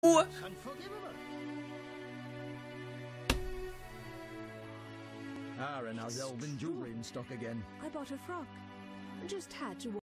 Unforgivable. Ah, Renard's elven jewelry in stock again. I bought a frock. Just had to